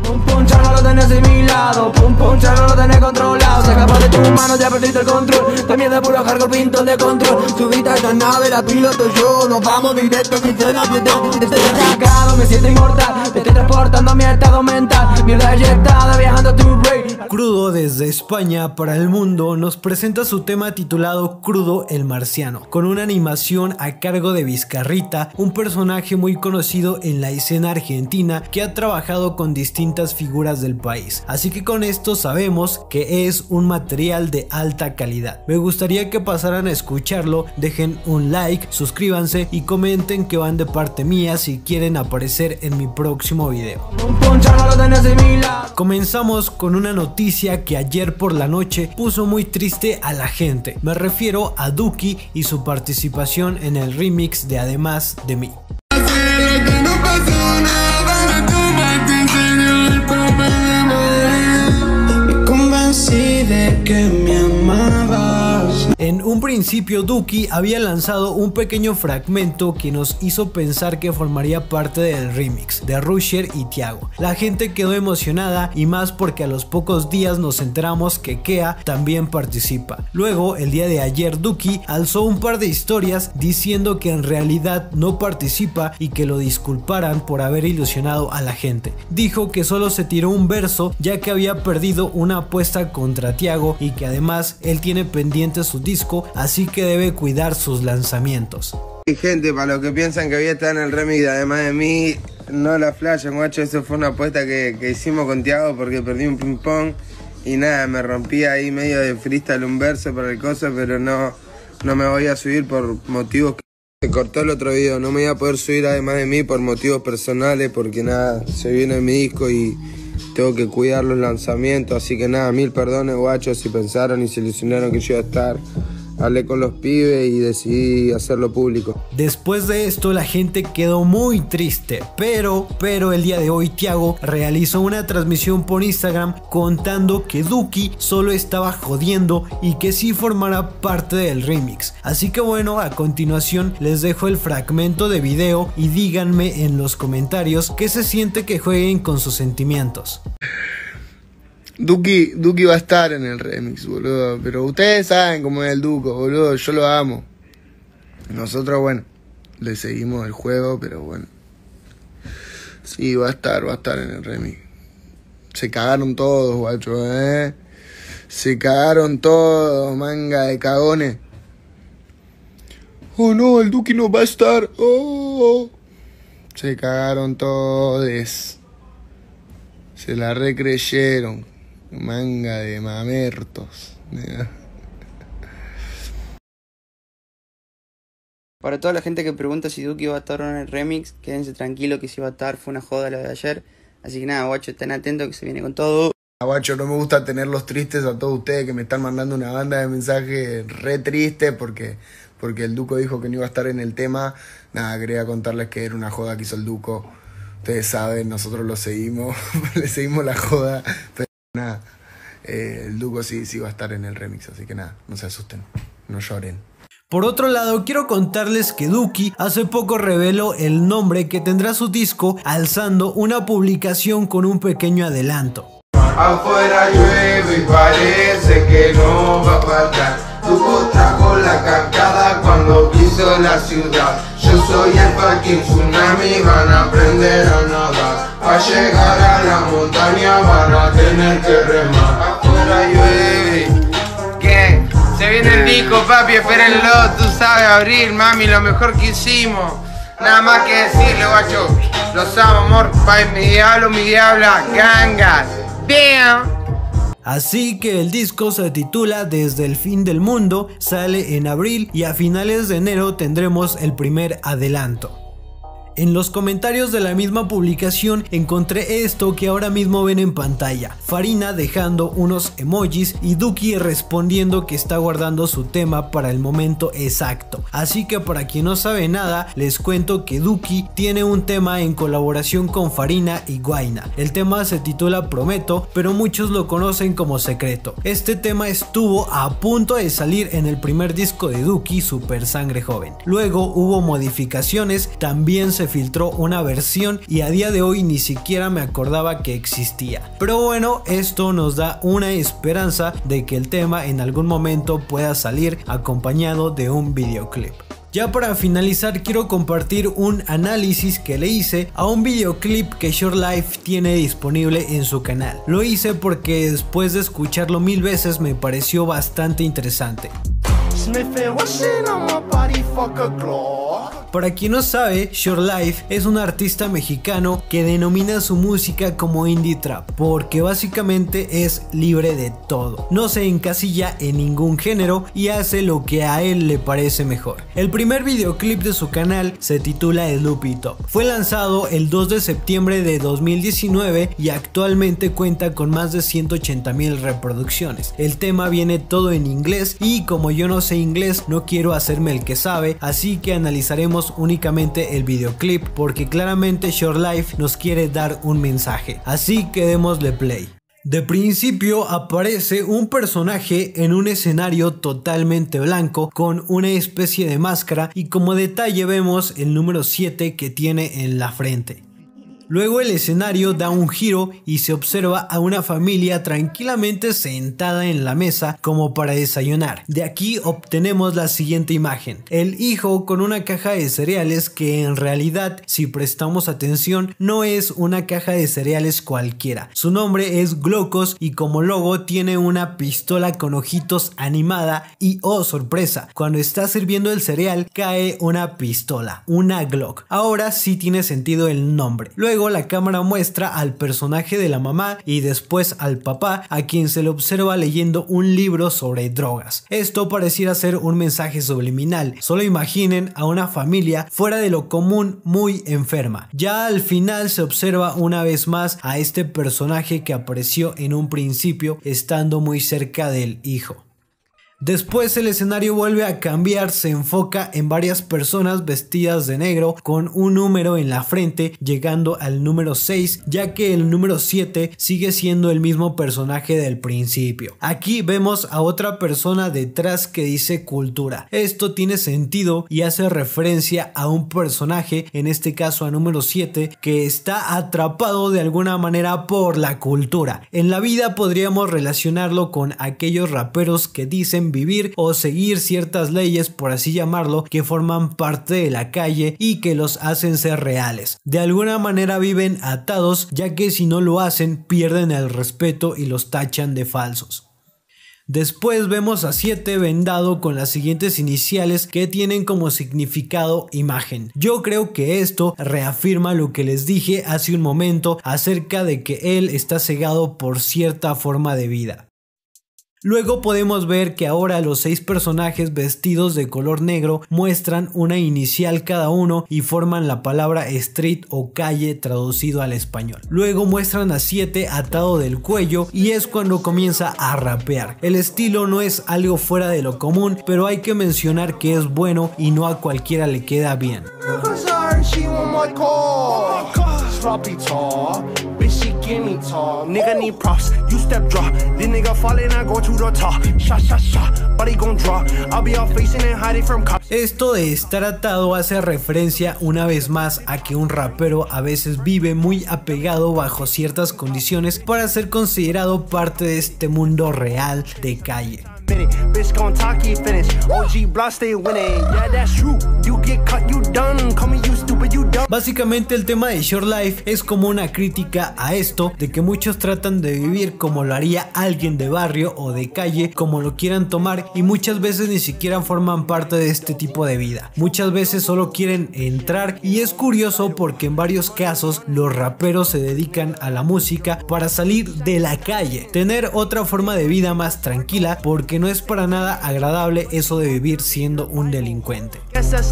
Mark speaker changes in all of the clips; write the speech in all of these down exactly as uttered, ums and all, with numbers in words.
Speaker 1: Pum pum, ya no lo tenés asimilado, pum pum, ya no lo tenés controlado. Se escapa de tus manos, ya perdiste el control. También de puro hardcore, pintón de control. Subita a esta nave, la piloto yo. Nos vamos directo, que se nos estoy atacado, me siento inmortal. Te estoy transportando a mi estado mental. Mierda eyectada, viajando a tu brain.
Speaker 2: Crudo desde España para el mundo nos presenta su tema titulado Crudo el Marciano, con una animación a cargo de Vizcarrita, un personaje muy conocido en la escena argentina que ha trabajado con distintas figuras del país, así que con esto sabemos que es un material de alta calidad. Me gustaría que pasaran a escucharlo, dejen un like, suscríbanse y comenten que van de parte mía si quieren aparecer en mi próximo video. Comenzamos con una noticia que ayer por la noche puso muy triste a la gente. Me refiero a Duki y su participación en el remix de Además de mí. De que me amabas. En un principio Duki había lanzado un pequeño fragmento que nos hizo pensar que formaría parte del remix de Rusher y Tiago. La gente quedó emocionada y más porque a los pocos días nos enteramos que Kea también participa. Luego el día de ayer Duki alzó un par de historias diciendo que en realidad no participa y que lo disculparan por haber ilusionado a la gente. Dijo que solo se tiró un verso ya que había perdido una apuesta contra Tiago y que además él tiene pendiente su disco, así que debe cuidar sus lanzamientos.
Speaker 3: Y gente, para los que piensan que había estado en el remix de Además de mí, no la flashen, guacho, eso fue una apuesta que, que hicimos con Tiago porque perdí un ping pong y nada, me rompí ahí medio de freestyle un verso para el coso, pero no, no me voy a subir por motivos que se cortó el otro video, no me iba a poder subir Además de mí por motivos personales porque nada, se viene mi disco y tengo que cuidar los lanzamientos, así que nada, mil perdones guachos si pensaron y se ilusionaron que yo iba a estar. Hablé con los pibes y decidí hacerlo público.
Speaker 2: Después de esto la gente quedó muy triste, pero, pero el día de hoy Tiago realizó una transmisión por Instagram contando que Duki solo estaba jodiendo y que sí formará parte del remix. Así que bueno, a continuación les dejo el fragmento de video y díganme en los comentarios qué se siente que jueguen con sus sentimientos.
Speaker 3: Duki, Duki va a estar en el remix, boludo. Pero ustedes saben cómo es el Duco, boludo. Yo lo amo. Nosotros, bueno, le seguimos el juego, pero bueno. Sí, va a estar, va a estar en el remix. Se cagaron todos, guacho, eh. Se cagaron todos, manga de cagones. Oh no, el Duki no va a estar. Oh. Se cagaron todos. Se la recreyeron. Manga de mamertos.
Speaker 4: Para toda la gente que pregunta si Duki va a estar en el remix, quédense tranquilos que sí va a estar, fue una joda la de ayer. Así que nada, guacho, estén atentos que se viene con todo.
Speaker 3: Guacho, no me gusta tenerlos tristes a todos ustedes que me están mandando una banda de mensajes re tristes porque, porque el Duco dijo que no iba a estar en el tema. Nada, quería contarles que era una joda que hizo el Duco. Ustedes saben, nosotros lo seguimos, le seguimos la joda. Pero nada, eh, el Duco sí, sí va a estar en el remix, así que nada, no se asusten, no lloren.
Speaker 2: Por otro lado, quiero contarles que Duki hace poco reveló el nombre que tendrá su disco, alzando una publicación con un pequeño adelanto.
Speaker 3: Afuera llueve y parece que no va a faltar. Duco trajo la cascada cuando quiso la ciudad. Yo soy el fucking tsunami, van a aprender a nadar. Para llegar a la montaña van a tener que remar. Afuera llueve. ¿Qué? Se viene el disco, papi, espérenlo. Tú sabes, abril, mami, lo mejor que hicimos. Nada más que decirle, guacho. Los amo, amor, pa' mi diablo, mi diabla, gangas. Bam.
Speaker 2: Así que el disco se titula Desde el fin del mundo, sale en abril y a finales de enero tendremos el primer adelanto. En los comentarios de la misma publicación encontré esto que ahora mismo ven en pantalla. Farina dejando unos emojis y Duki respondiendo que está guardando su tema para el momento exacto. Así que para quien no sabe nada, les cuento que Duki tiene un tema en colaboración con Farina y Guayna. El tema se titula Prometo, pero muchos lo conocen como Secreto. Este tema estuvo a punto de salir en el primer disco de Duki, Super Sangre Joven. Luego hubo modificaciones, también se filtró una versión y a día de hoy ni siquiera me acordaba que existía. Pero bueno, esto nos da una esperanza de que el tema en algún momento pueda salir acompañado de un videoclip. Ya para finalizar, quiero compartir un análisis que le hice a un videoclip que Short Life tiene disponible en su canal. Lo hice porque después de escucharlo mil veces me pareció bastante interesante. Para quien no sabe, Short Life es un artista mexicano que denomina su música como indie trap, porque básicamente es libre de todo, no se encasilla en ningún género y hace lo que a él le parece mejor. El primer videoclip de su canal se titula Sloopy Top, fue lanzado el dos de septiembre de dos mil diecinueve y actualmente cuenta con más de ciento ochenta mil reproducciones. El tema viene todo en inglés y como yo no sé inglés no quiero hacerme el que sabe, así que analizaremos únicamente el videoclip porque claramente Short Life nos quiere dar un mensaje, así que démosle play. De principio aparece un personaje en un escenario totalmente blanco con una especie de máscara y como detalle vemos el número siete que tiene en la frente. Luego el escenario da un giro y se observa a una familia tranquilamente sentada en la mesa como para desayunar. De aquí obtenemos la siguiente imagen. El hijo con una caja de cereales que en realidad, si prestamos atención, no es una caja de cereales cualquiera. Su nombre es Glocos y como logo tiene una pistola con ojitos animada y oh sorpresa, cuando está sirviendo el cereal cae una pistola, una Glock. Ahora sí tiene sentido el nombre. Luego la cámara muestra al personaje de la mamá y después al papá, a quien se le observa leyendo un libro sobre drogas. Esto pareciera ser un mensaje subliminal. Solo imaginen a una familia fuera de lo común muy enferma. Ya al final se observa una vez más a este personaje que apareció en un principio estando muy cerca del hijo. Después el escenario vuelve a cambiar, se enfoca en varias personas vestidas de negro con un número en la frente llegando al número seis, ya que el número siete sigue siendo el mismo personaje del principio. Aquí vemos a otra persona detrás que dice cultura. Esto tiene sentido y hace referencia a un personaje, en este caso a número siete, que está atrapado de alguna manera por la cultura. En la vida podríamos relacionarlo con aquellos raperos que dicen vivir o seguir ciertas leyes, por así llamarlo, que forman parte de la calle y que los hacen ser reales. De alguna manera viven atados, ya que si no lo hacen pierden el respeto y los tachan de falsos. Después vemos a siete vendado con las siguientes iniciales que tienen como significado imagen. Yo creo que esto reafirma lo que les dije hace un momento acerca de que él está cegado por cierta forma de vida. Luego podemos ver que ahora los seis personajes vestidos de color negro muestran una inicial cada uno y forman la palabra street o calle traducido al español. Luego muestran a siete atado del cuello y es cuando comienza a rapear. El estilo no es algo fuera de lo común, pero hay que mencionar que es bueno y no a cualquiera le queda bien. Sloppy tall, bitch she give me tall. Nigga need props, you step drop. This nigga falling, I go to the top. Shot, shot, shot, body gon' drop. I'll be all facing and hiding from cops. Esto de estar atado hace referencia una vez más a que un rapero a veces vive muy apegado bajo ciertas condiciones para ser considerado parte de este mundo real de calle. Básicamente el tema de Short Life es como una crítica a esto de que muchos tratan de vivir como lo haría alguien de barrio o de calle, como lo quieran tomar, y muchas veces ni siquiera forman parte de este tipo de vida. Muchas veces solo quieren entrar y es curioso porque en varios casos los raperos se dedican a la música para salir de la calle, tener otra forma de vida más tranquila, porque no es para nada agradable eso de vivir siendo un delincuente.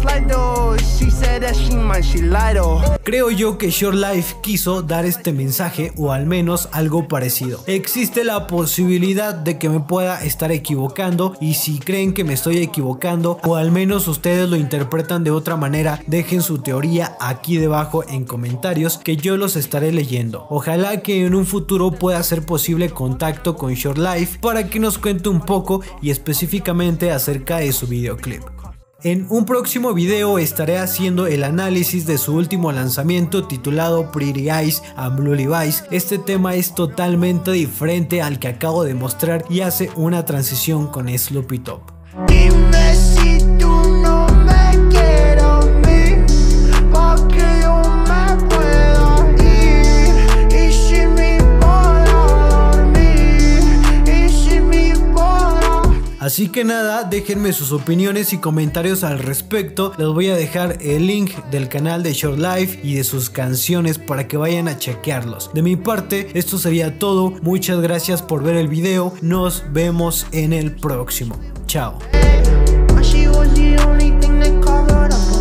Speaker 2: Creo yo que Short Life quiso dar este mensaje o al menos algo parecido. Existe la posibilidad de que me pueda estar equivocando y si creen que me estoy equivocando o al menos ustedes lo interpretan de otra manera, dejen su teoría aquí debajo en comentarios que yo los estaré leyendo. Ojalá que en un futuro pueda ser posible contacto con Short Life para que nos cuente un poco y específicamente acerca de su videoclip. En un próximo video estaré haciendo el análisis de su último lanzamiento titulado Pretty Eyes and Blue Levi's. Este tema es totalmente diferente al que acabo de mostrar y hace una transición con Sloppy Top.
Speaker 1: Dime si tú no me quieres a mí, pa' que yo me pueda ir. Y si me puedo dormir, y si me puedo.
Speaker 2: Así que nada, déjenme sus opiniones y comentarios al respecto. Les voy a dejar el link del canal de Short Life y de sus canciones para que vayan a chequearlos. De mi parte, esto sería todo. Muchas gracias por ver el video. Nos vemos en el próximo. Chao.
Speaker 1: She was the only thing that covered up.